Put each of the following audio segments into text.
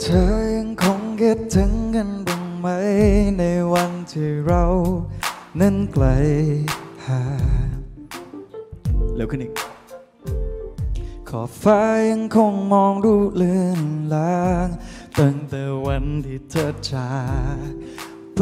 ธอยังคงคิดถึงกันบ้างไหมในวันที่เรานั้นไกลห่างเร็วขึ้นอีกขอบฟ้ายังคงมองดูเลือนลางตั้งแต่วันที่เธอจากไป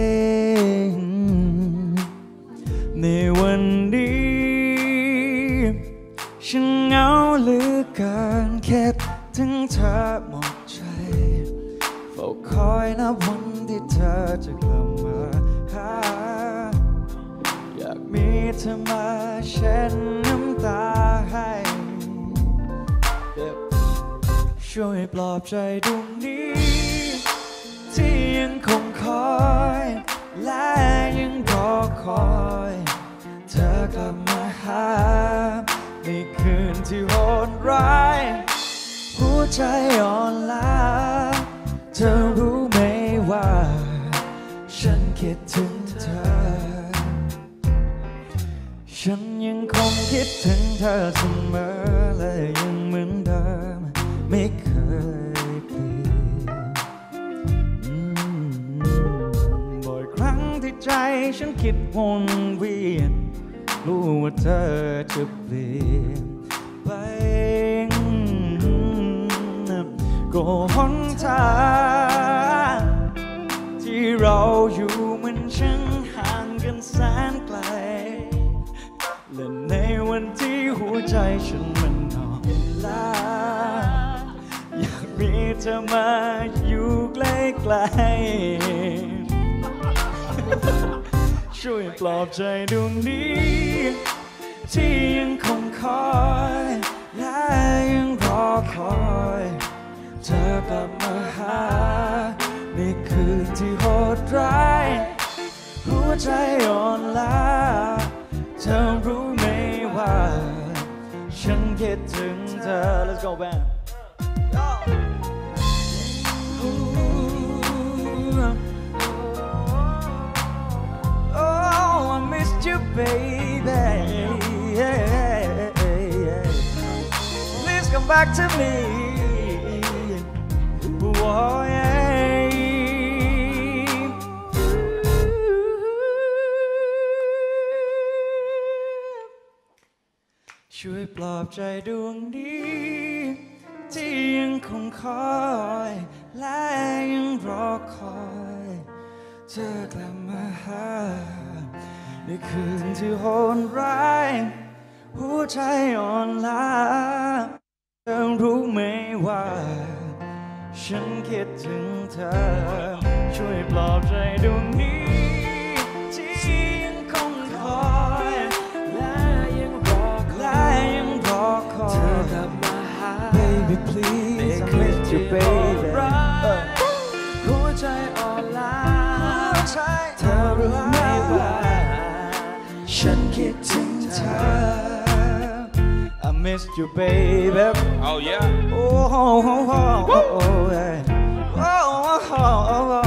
ในวันนี้ฉันเหงาเหลือเกินคิดถึงเธอหมดใจเฝ้าคอยนับวันที่เธอจะกลับมาหาอยากมีเธอมาเช็ดน้ำตาให้ช่วยปลอบใจดวงนี้ที่ยังคงคอยและยังรอคอยเธอกลับมาหาในคืนที่โหดร้ายหัวใจอ่อนล้าเธอรู้ไหมว่าฉันคิดถึงเธอฉันยังคงคิดถึงเธอเสมอและยังเหมือนเดิมไม่เคยเปลี่ยนบ่อยครั้งที่ใจฉันคิดวนเวียนรู้ว่าเธอจะเปลี่ยนไปก็หนทางที่เราอยู่มันช่างห่างกันแสนไกลและในวันที่หัวใจฉันมันอ่อนล้าอยากมีเธอมาอยู่ใกล้ๆช่วยปลอบใจดวงนี้ที่ยังคงคอยและยังรอคอยเธอกลับมาหาในคืนที่โหดร้ายหัวใจอ่อนล้าเธอรู้ไหมว่าฉันคิดถึงเธอ Let's go band Oh I missed you baby Please come back to me Oh yeahช่วยปลอบใจดวงนี้ที่ยังคงคอยและยังรอคอยเธอกลับมาหาในคืนที่โหดร้ายหัวใจอ่อนล้าเธอรู้ไหมว่าฉันคิดถึงเธอช่วยปลอบใจดวงนี้ที่ยังคงคอยและยังรอคอยเธอกลับมาหา Baby please I miss you baby หัวใจอ่อนล้าเธอรู้ไหมว่าฉันคิดถึงเธอ I miss you baby Oh yeah Oh oh oh oh oh oh